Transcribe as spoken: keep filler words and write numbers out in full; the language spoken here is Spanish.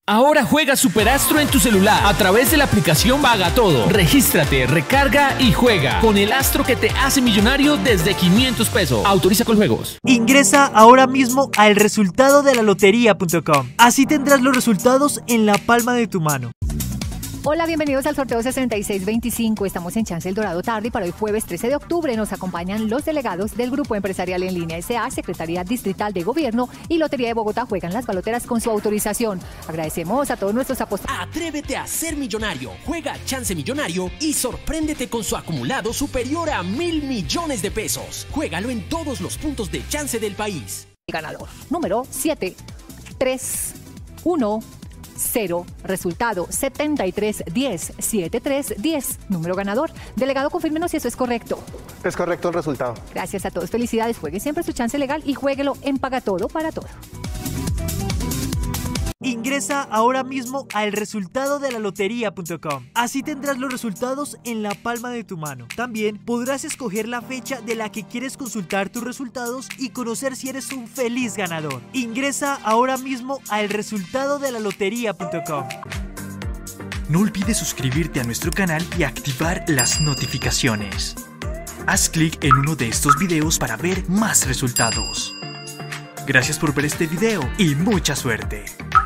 Ahora juega Superastro en tu celular a través de la aplicación Paga Todo. Regístrate, recarga y juega con el astro que te hace millonario desde quinientos pesos. Autoriza con juegos. Ingresa ahora mismo a el resultado de la lotería punto com. Así tendrás los resultados en la palma de tu mano. Hola, bienvenidos al sorteo sesenta y seis veinticinco. Estamos en Chance El Dorado Tarde y para hoy jueves trece de octubre nos acompañan los delegados del Grupo Empresarial en Línea S A, Secretaría Distrital de Gobierno y Lotería de Bogotá. Juegan las baloteras con su autorización. Agradecemos a todos nuestros apostadores. Atrévete a ser millonario. Juega Chance Millonario y sorpréndete con su acumulado superior a mil millones de pesos. Juégalo en todos los puntos de Chance del país. El ganador, número siete tres uno cero, resultado setenta y tres diez, setenta y tres diez, número ganador. Delegado, confírmenos si eso es correcto. Es correcto el resultado. Gracias a todos, felicidades, juegue siempre su chance legal y juéguelo en Paga Todo para Todo. Ingresa ahora mismo a el resultado de la lotería punto com. Así tendrás los resultados en la palma de tu mano. También podrás escoger la fecha de la que quieres consultar tus resultados y conocer si eres un feliz ganador. Ingresa ahora mismo a el resultado de la lotería punto com. No olvides suscribirte a nuestro canal y activar las notificaciones. Haz clic en uno de estos videos para ver más resultados. Gracias por ver este video y mucha suerte.